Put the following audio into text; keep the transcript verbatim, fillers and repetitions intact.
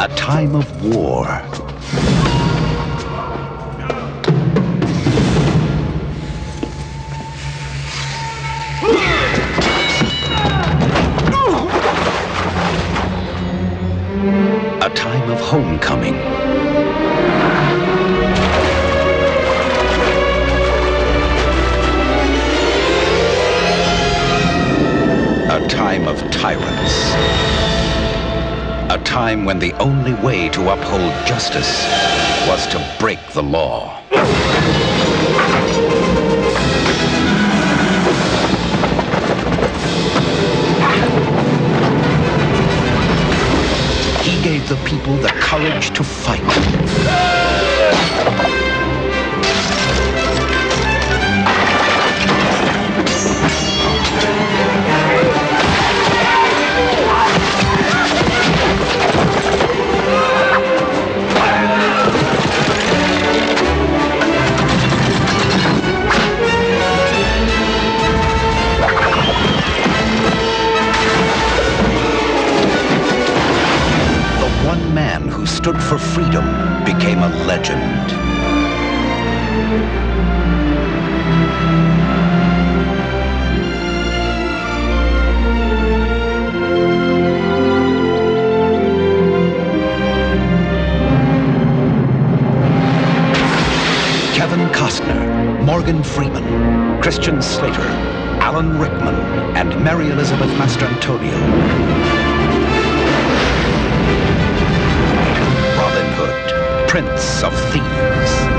A time of war. A time of homecoming. A time of tyrants. A time when the only way to uphold justice was to break the law. He gave the people the courage to fight. One man who stood for freedom became a legend. Kevin Costner, Morgan Freeman, Christian Slater, Alan Rickman, and Mary Elizabeth Mastrantonio. Prince of Thieves.